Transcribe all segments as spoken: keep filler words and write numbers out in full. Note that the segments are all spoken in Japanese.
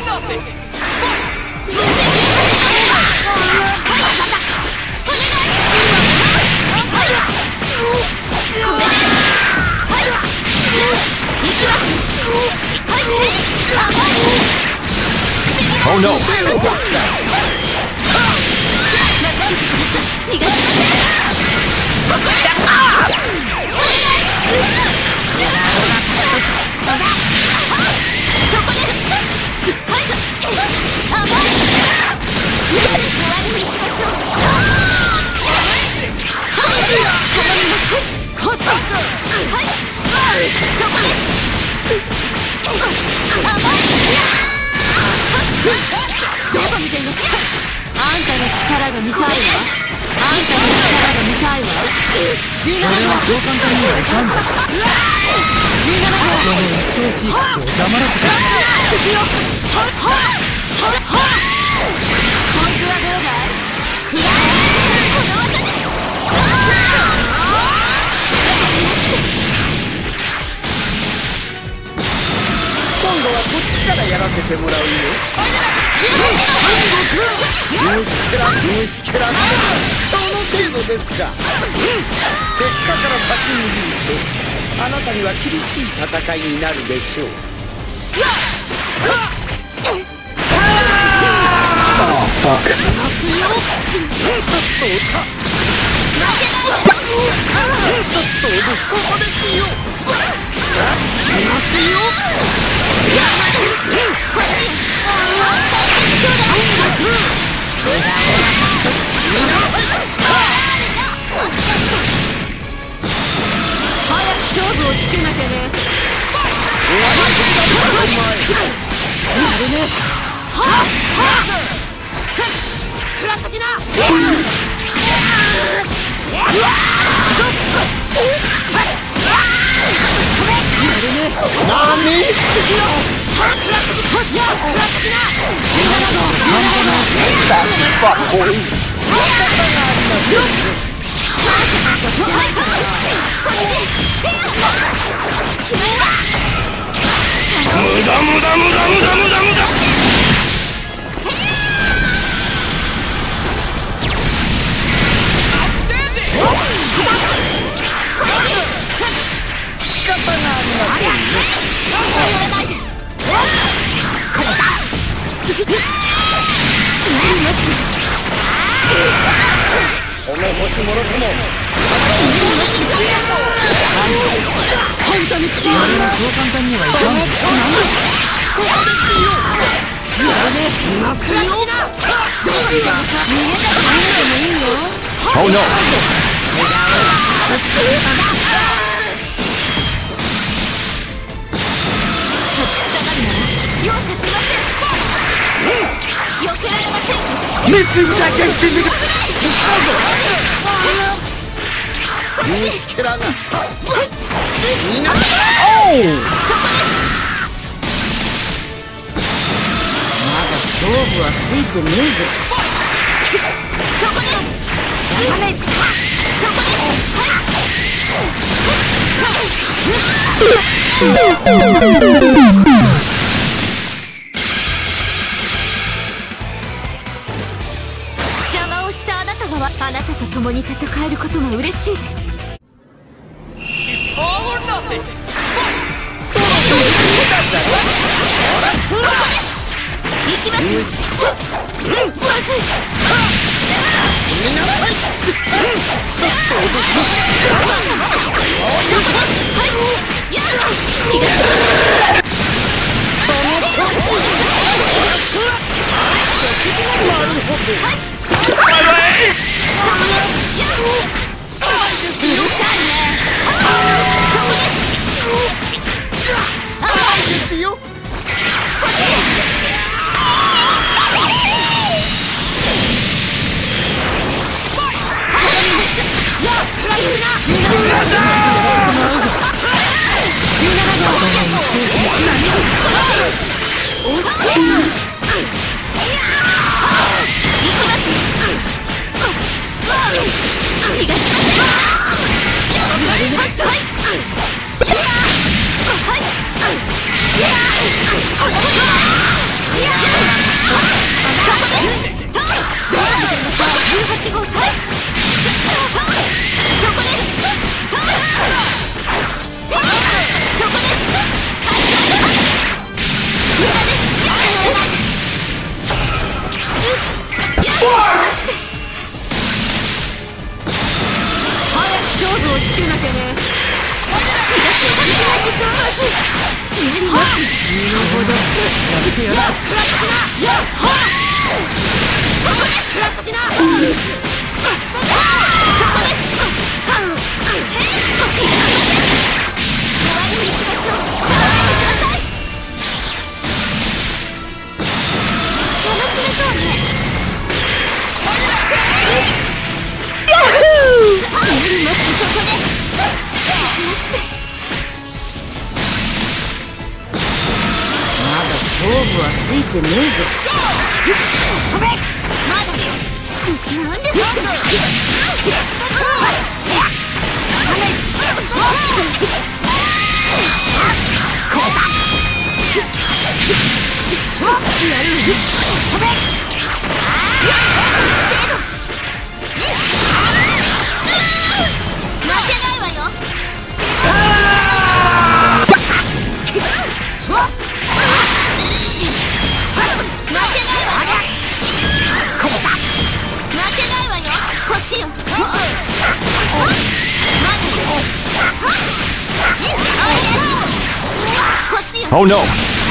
Oh no! どこ見てんの？あんたの力が見たいわ。あんたの力が見たいわ。じゅうなな号はそう簡単にはいかんだ。じゅうなな号その鬱陶しい口を黙らせて行くよ。それはそれはこいつはどうだい？くらえこの技で今度はこっちからやらせてもらうよ。虫けら虫けらその程度ですか。結果から先に言うとあなたには厳しい戦いになるでしょう。ちょっとかちょっとここですよ。 早く勝負をつけなきゃね。やるね。はっはっ食らっときな。 なに？ 行くよ。さあ食らっときな。食らっときな。じゅうなな号。じゅうなな号。 Fast as fuck, boy. 無駄無駄無駄無駄無駄無駄。 仕方がありませんね。その星もろとも簡単に来てやる。そう簡単にはいかん。ここですよ。やるね。いますよ。逃げた逃げてもいいよ。 Oh no! 立ちふさがるなら容赦しません。避けられません。 ミスだけ死ぬ。虫けらがみんなおう。まだ勝負はついてねえぞ。 そこです。やさない。そこです。邪魔をしたあなたがあなたと共に戦えることが嬉しいです。行きます。うん、まずい。 死になさい。ちょっとおどき。 はい。やだ。 その調子。なるほど。 はい。やだ。うるさいね。 甘いですよ。 やちごさいそこですそこです無駄です早く勝負をつけなきゃねなるほどやってやる食らっときなやっはここです食らっときなそこです終わりにしましょう食べてください楽しめそうねヤッフーやりますそこです勝負はついてねえぞ。飛べ。まだよ。なんでそんな。飛べ。負けないわよ。 Oh no!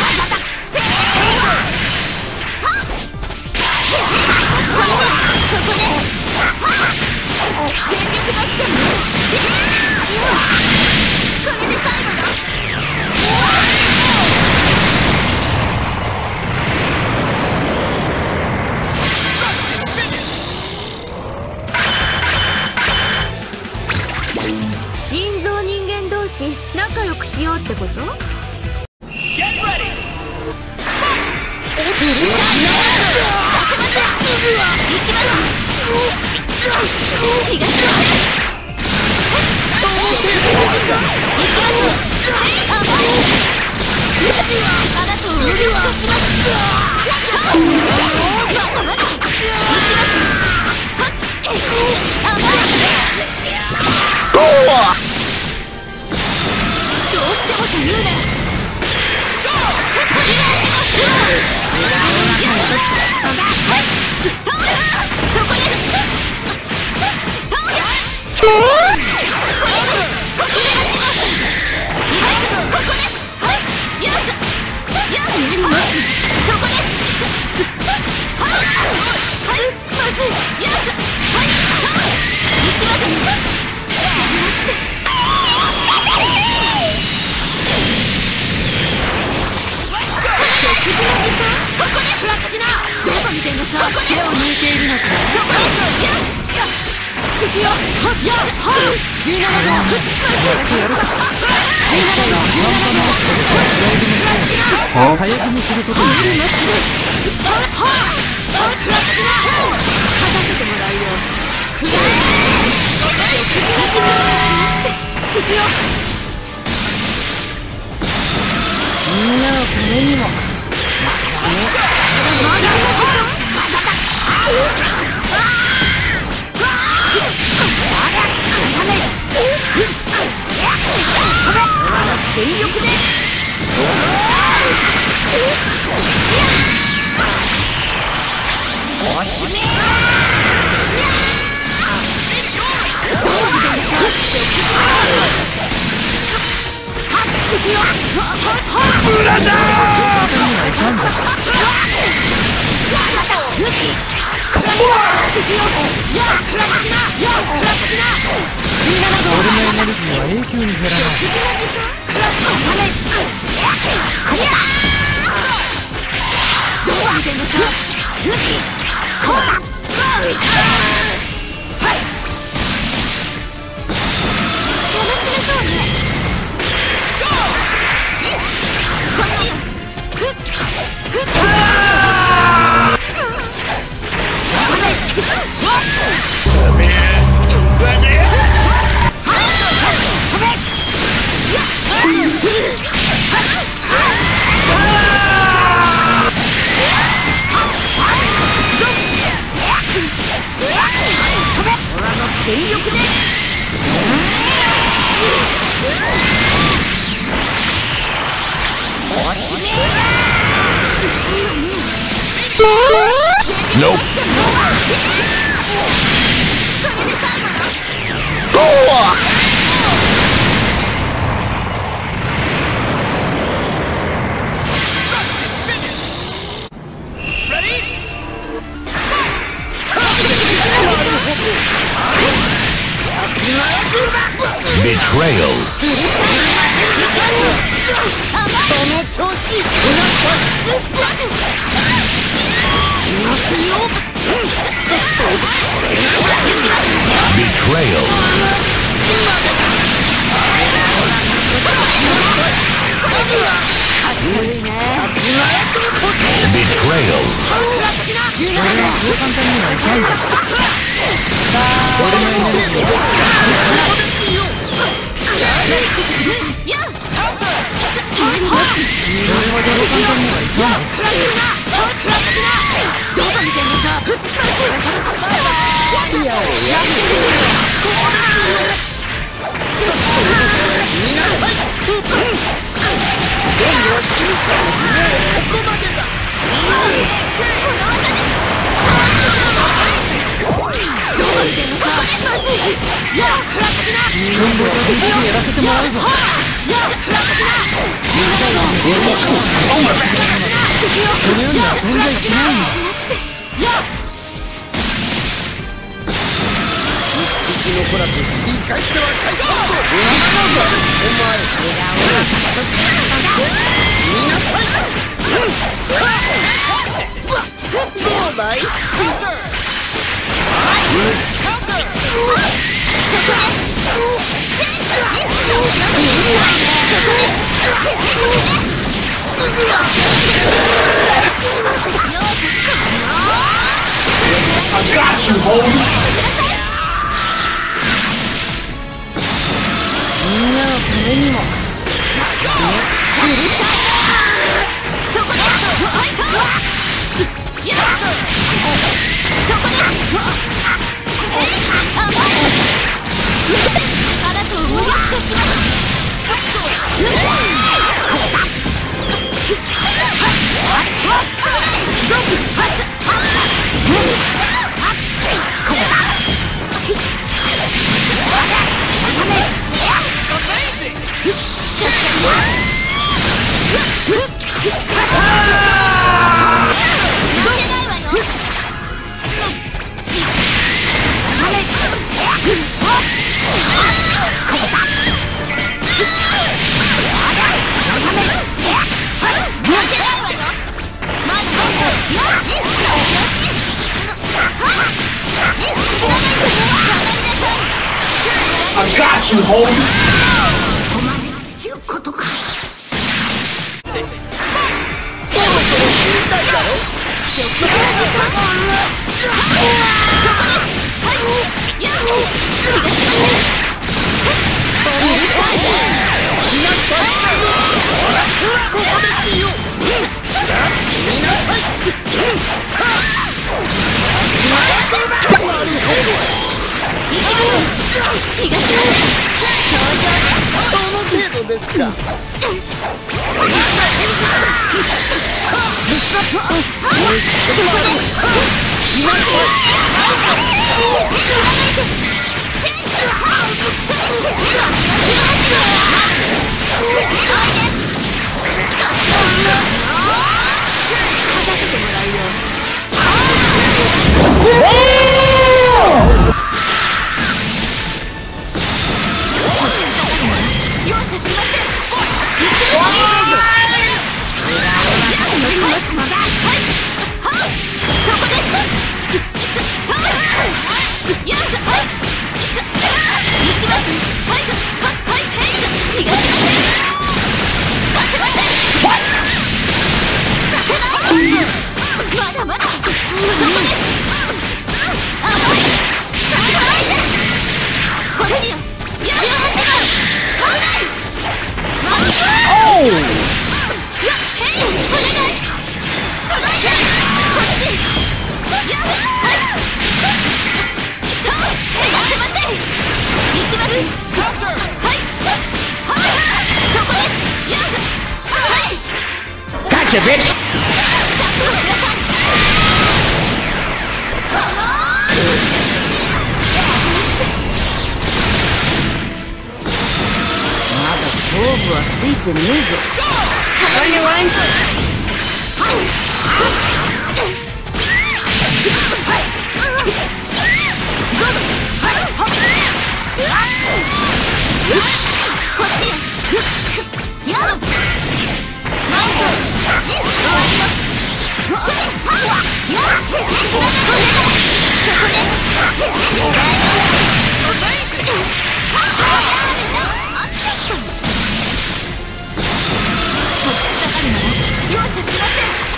人造人間同士仲良くしようってこと？どうしてもと言うならどこ見てんのさ、手を抜いているのか。そこです行くよ。はっやっはっじゅうななびょうじゅうななびょうじゅうななびょう早くにすることになりますね。それはそれクラッチな勝たせてもらうよ。くらえ行くよ。みんなのためにも全力でおしめブラザー俺のエネルギーは永久に減らない。どう見てんのさ。楽しめそうね。こっちよ。ふっふっ Nope. Betrayal. その調子。 Betrayal. Betrayal. やらせてもらうぞ。この世には存在しないんだ。 生き残らず言い返しては返さんぞ。お前死になさい。どうだい。 I got you, homie. みんなのためにも。そこです。あなたを無力化します。 I got you, homie. お前ちゅうことか。 そろそろ死にたいだろ。 そこです。はい。やっ。東風。そうです。 死なさい。ここですよ。死になさい。 東風。 その程度ですか。 容赦しません。まだまだ。そこです。甘い。こっちよ。じゅうはちばん。はい。 Gotcha, bitch! 勝負はついてねえぞ。容赦しません。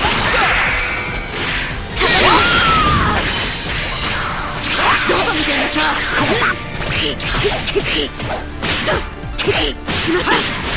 どこ見てんださ。しまった。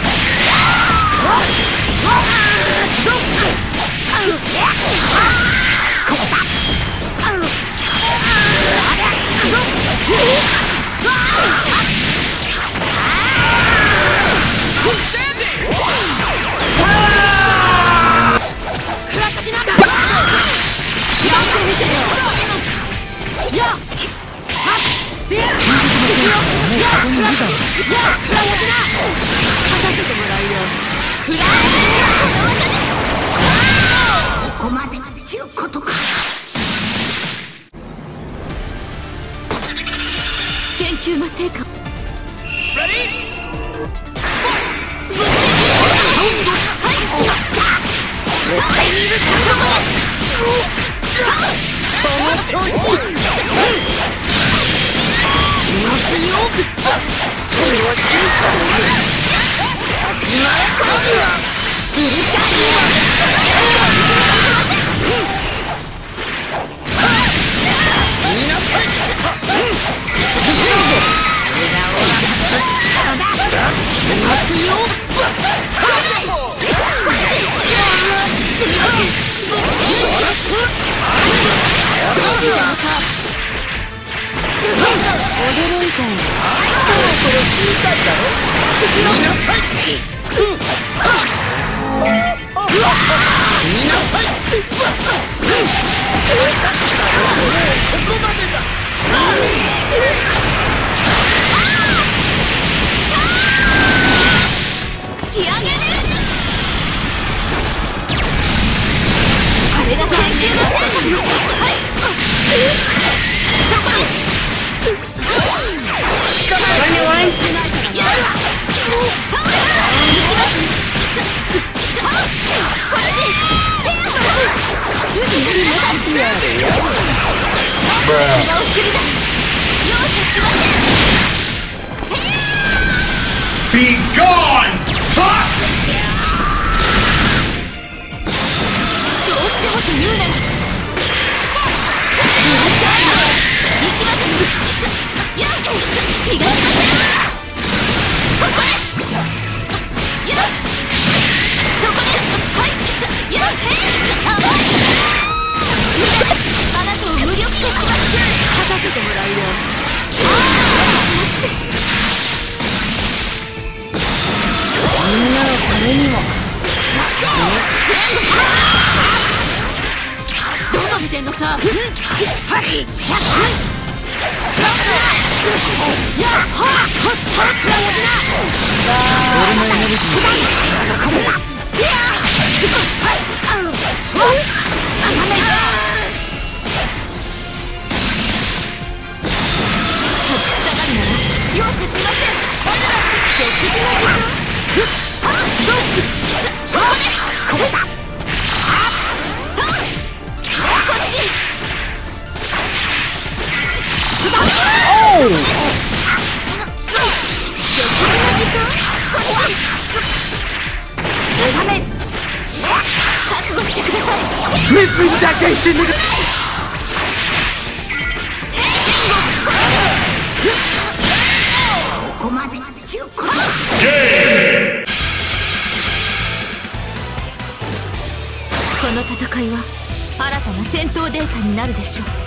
ここまでちゅうことか。研究の成果。その調子。驚いたよ。そろそろ死にたいだろ。見なさい。見なさい。ここまでだ。仕上げる。これが研究の成果。はい。そこです。 Be gone! どうしてもと言うなら行きます。やっ逃がしません。ここです。やっそこです。はい。やっ甘い。あなたを無力化します。勝たせてもらうよ。みんなのためにも。どこ見てんのさ。容赦しません。食事の時間。これだ。こっち。食事の時間。こっち。収める。覚悟してください。 水だけ死ぬ。 ここまでちゅうこと。この戦いは新たな戦闘データになるでしょう。